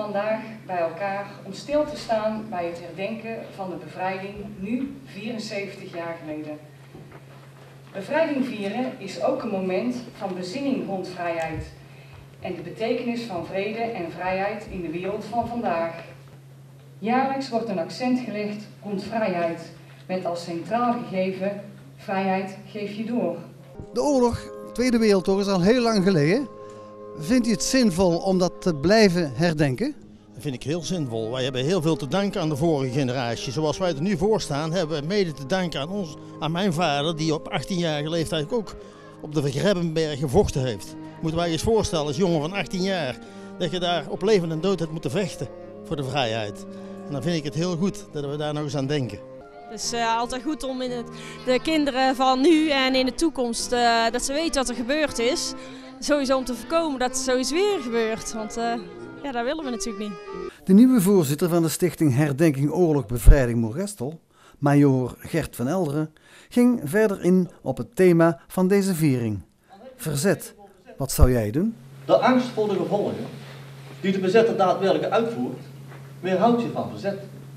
vandaag bij elkaar om stil te staan bij het herdenken van de bevrijding, nu 74 jaar geleden. Bevrijding vieren is ook een moment van bezinning rond vrijheid en de betekenis van vrede en vrijheid in de wereld van vandaag. Jaarlijks wordt een accent gelegd rond vrijheid, met als centraal gegeven: vrijheid geef je door. De oorlog, de Tweede Wereldoorlog, is al heel lang geleden. Vindt u het zinvol om dat te blijven herdenken? Dat vind ik heel zinvol. Wij hebben heel veel te danken aan de vorige generatie. Zoals wij er nu voor staan, hebben we mede te danken aan ons, aan mijn vader, die op 18-jarige leeftijd ook op de Grebbeberg gevochten heeft. Moeten wij je eens voorstellen, als jongen van 18 jaar, dat je daar op leven en dood hebt moeten vechten voor de vrijheid. En dan vind ik het heel goed dat we daar nog eens aan denken. Het is altijd goed om de kinderen van nu en in de toekomst, dat ze weten wat er gebeurd is. Sowieso om te voorkomen dat het zoiets weer gebeurt, want ja, dat willen we natuurlijk niet. De nieuwe voorzitter van de stichting Herdenking Oorlog Bevrijding Moergestel, majoor Gert van Elderen, ging verder in op het thema van deze viering. Verzet, wat zou jij doen? De angst voor de gevolgen die de bezetter daadwerkelijk uitvoert, weerhoudt je van verzet.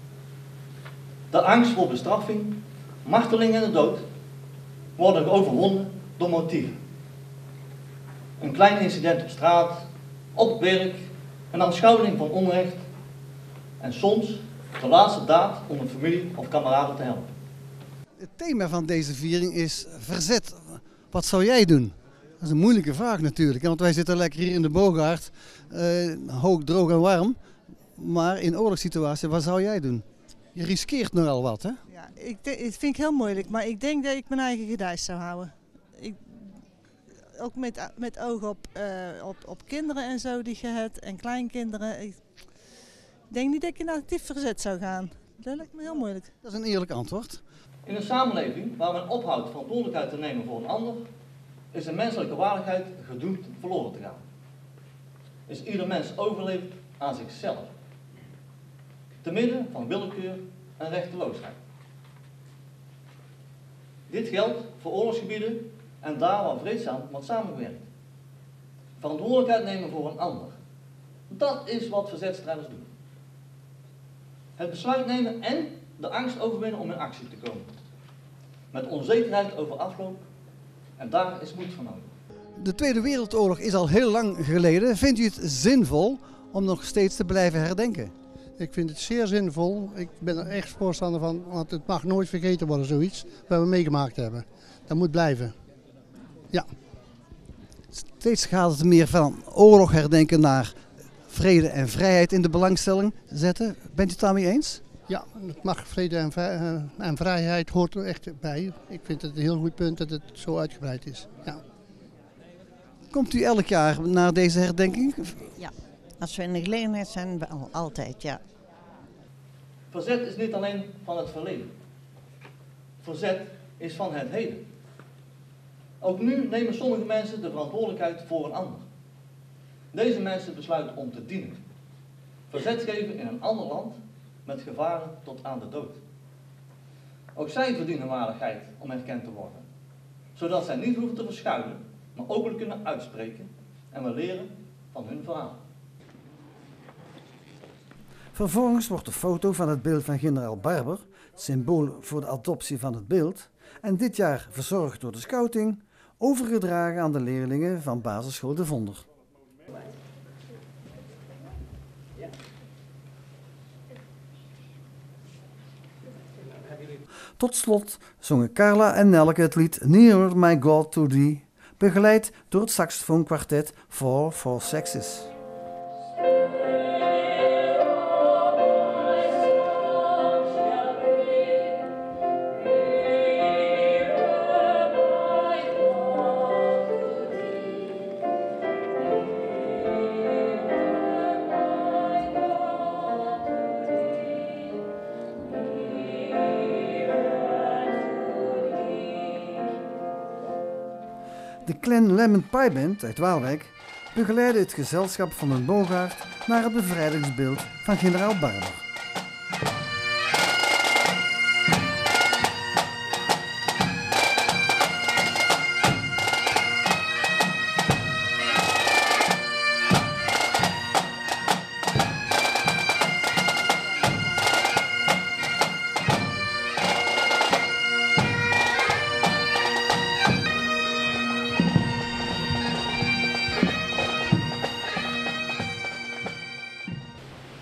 De angst voor bestraffing, marteling en de dood worden overwonnen door motieven. Een klein incident op straat, op werk, een aanschouwing van onrecht en soms de laatste daad om een familie of kameraden te helpen. Het thema van deze viering is verzet. Wat zou jij doen? Dat is een moeilijke vraag natuurlijk, want wij zitten lekker hier in de Boogaard, hoog, droog en warm. Maar in oorlogssituatie, wat zou jij doen? Je riskeert nogal wat, hè? Ja, dat vind ik heel moeilijk, maar ik denk dat ik mijn eigen gedijs zou houden. Ook met oog op kinderen en zo die je hebt en kleinkinderen. Ik denk niet dat ik in actief verzet zou gaan. Dat lijkt me heel moeilijk. Dat is een eerlijk antwoord. In een samenleving waar men ophoudt verantwoordelijkheid te nemen voor een ander, is de menselijke waardigheid gedoemd verloren te gaan. Is ieder mens overlevend aan zichzelf, te midden van willekeur en rechteloosheid. Dit geldt voor oorlogsgebieden en daar waar vreedzaam wordt samengewerkt. Verantwoordelijkheid nemen voor een ander. Dat is wat verzetstrijders doen. Het besluit nemen en de angst overwinnen om in actie te komen. Met onzekerheid over afloop, en daar is moed voor nodig. De Tweede Wereldoorlog is al heel lang geleden. Vindt u het zinvol om nog steeds te blijven herdenken? Ik vind het zeer zinvol. Ik ben er echt voorstander van, want het mag nooit vergeten worden, zoiets wat we meegemaakt hebben. Dat moet blijven. Ja. Steeds gaat het meer van oorlog herdenken naar vrede en vrijheid in de belangstelling zetten. Bent u het daarmee eens? Ja, het mag vrede en vrijheid hoort er echt bij. Ik vind het een heel goed punt dat het zo uitgebreid is. Ja. Komt u elk jaar naar deze herdenking? Ja, als we in de gelegenheid zijn, wel altijd, ja. Verzet is niet alleen van het verleden. Verzet is van het heden. Ook nu nemen sommige mensen de verantwoordelijkheid voor een ander. Deze mensen besluiten om te dienen. Verzet geven in een ander land met gevaren tot aan de dood. Ook zij verdienen waardigheid om erkend te worden. Zodat zij niet hoeven te verschuilen, maar openlijk kunnen uitspreken en we leren van hun verhaal. Vervolgens wordt de foto van het beeld van generaal Barber, het symbool voor de adoptie van het beeld, en dit jaar verzorgd door de scouting, overgedragen aan de leerlingen van basisschool De Vonder. Tot slot zongen Carla en Nelke het lied Nearer My God to Thee, begeleid door het saxofoonkwartet For Sexes. De Clan Lemon Pie Band uit Waalwijk begeleidde het gezelschap van den Boogaard naar het bevrijdingsbeeld van generaal Barber.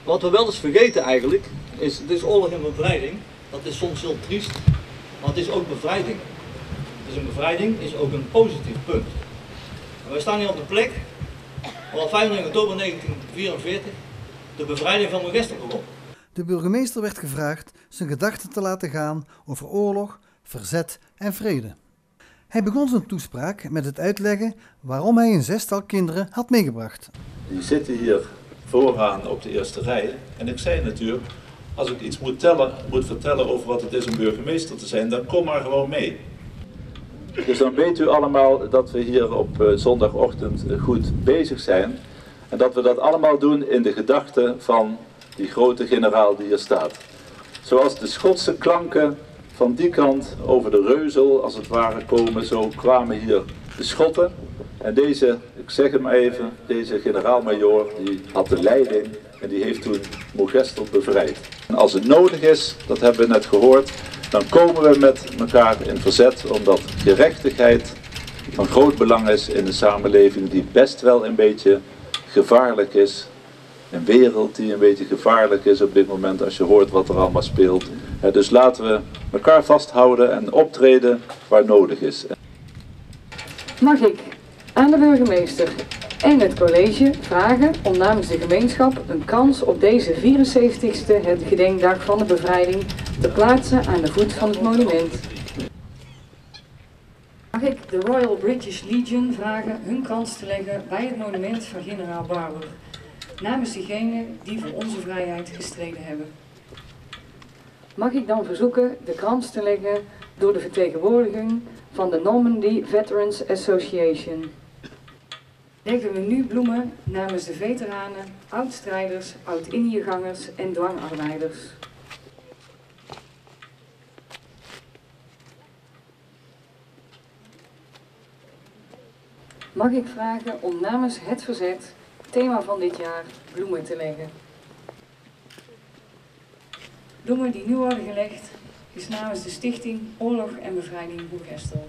Wat we wel eens vergeten eigenlijk, is het is oorlog en bevrijding. Dat is soms heel triest, maar het is ook bevrijding. Dus een bevrijding is ook een positief punt. En wij staan hier op de plek waar op 25 oktober 1944 de bevrijding van Moergestel begon. De burgemeester werd gevraagd zijn gedachten te laten gaan over oorlog, verzet en vrede. Hij begon zijn toespraak met het uitleggen waarom hij een zestal kinderen had meegebracht. Die zitten hier vooraan op de eerste rij. En ik zei natuurlijk, als ik iets moet vertellen over wat het is om burgemeester te zijn, dan kom maar gewoon mee. Dus dan weet u allemaal dat we hier op zondagochtend goed bezig zijn. En dat we dat allemaal doen in de gedachte van die grote generaal die hier staat. Zoals de Schotse klanken van die kant over de Reuzel als het ware komen, zo kwamen hier de Schotten. En deze, ik zeg het maar even, deze generaal-majoor die had de leiding en die heeft toen Moergestel bevrijd. En als het nodig is, dat hebben we net gehoord, dan komen we met elkaar in verzet omdat gerechtigheid van groot belang is in een samenleving die best wel een beetje gevaarlijk is. Een wereld die een beetje gevaarlijk is op dit moment als je hoort wat er allemaal speelt. Dus laten we elkaar vasthouden en optreden waar nodig is. Mag ik aan de burgemeester en het college vragen om namens de gemeenschap een krans op deze 74ste, het gedenkdag van de bevrijding, te plaatsen aan de voet van het monument. Mag ik de Royal British Legion vragen hun krans te leggen bij het monument van generaal Bauer, namens diegenen die voor onze vrijheid gestreden hebben. Mag ik dan verzoeken de krans te leggen door de vertegenwoordiging van de Normandy Veterans Association. Leggen we nu bloemen namens de veteranen, oud-strijders, oud-Indiëgangers en dwangarbeiders. Mag ik vragen om namens het verzet, thema van dit jaar, bloemen te leggen. Bloemen die nu worden gelegd is namens de Stichting Oorlog en Bevrijding Moergestel.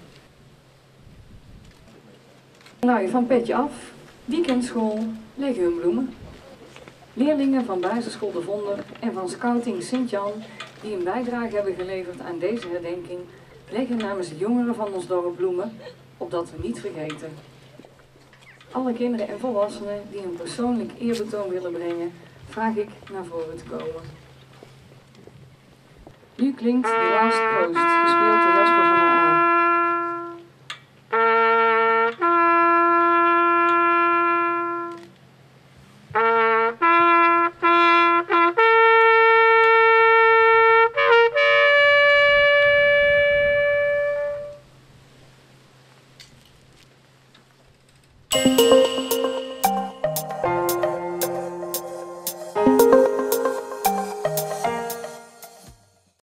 Nou, van Petje Af, weekendschool, leggen hun bloemen. Leerlingen van basisschool De Vonder en van scouting Sint-Jan, die een bijdrage hebben geleverd aan deze herdenking, leggen namens de jongeren van ons dorp bloemen, opdat we niet vergeten. Alle kinderen en volwassenen die een persoonlijk eerbetoon willen brengen, vraag ik naar voren te komen. Nu klinkt The Last Post, gespeeld door Jasper van der Aa.